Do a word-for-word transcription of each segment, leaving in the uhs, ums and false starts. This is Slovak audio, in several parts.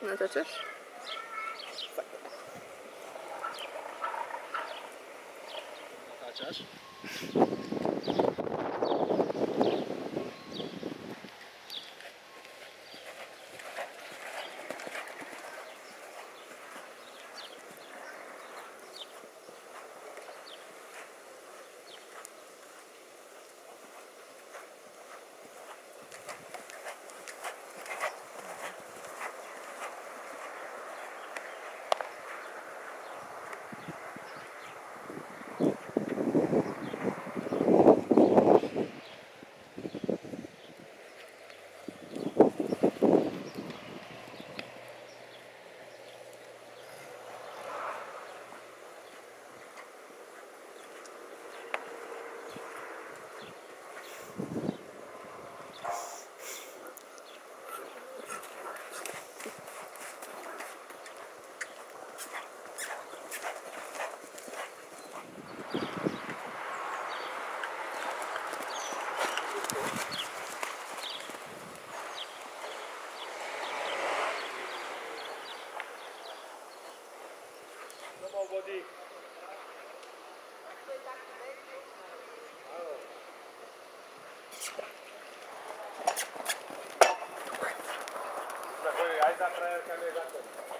Natáčaš? Natáčaš? Domov vody. Áno. Zachodí aj za frajerka, nie za to.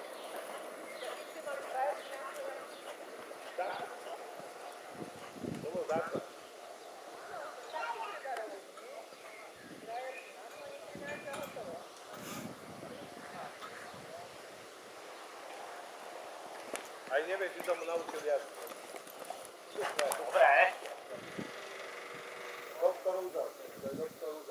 Tak. To bol za to. Aj neviem, či som mu naučil jazdu. Super. Dobre. Doktor Udor. To je doktor Udor.